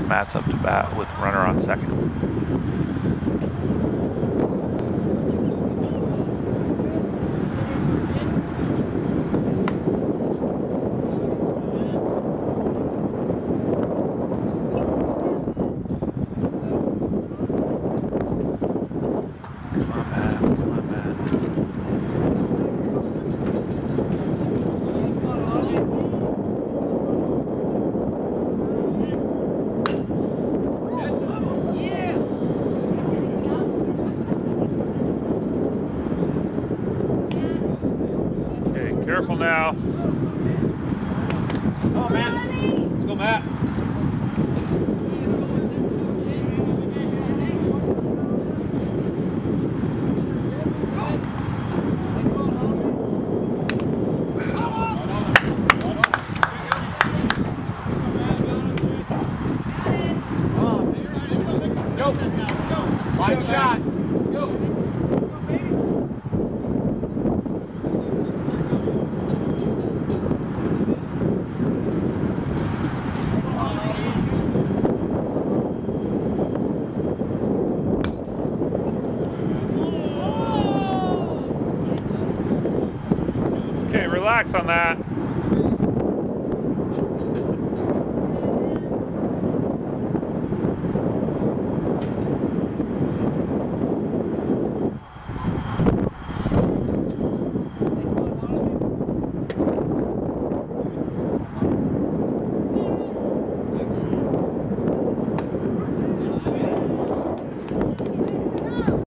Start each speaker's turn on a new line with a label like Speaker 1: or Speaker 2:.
Speaker 1: Matt's up to bat with runner on second. Careful now.
Speaker 2: Come on, Matt. Let's go, Matt. Go. Wide shot. Go.
Speaker 1: Okay, relax on that.